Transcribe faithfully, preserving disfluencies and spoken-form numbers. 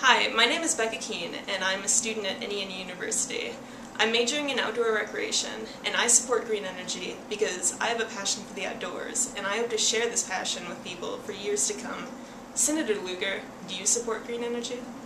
Hi, my name is Becca and I'm a student at Indiana University. I'm majoring in outdoor recreation, and I support green energy because I have a passion for the outdoors, and I hope to share this passion with people for years to come. Senator Lugar, do you support green energy?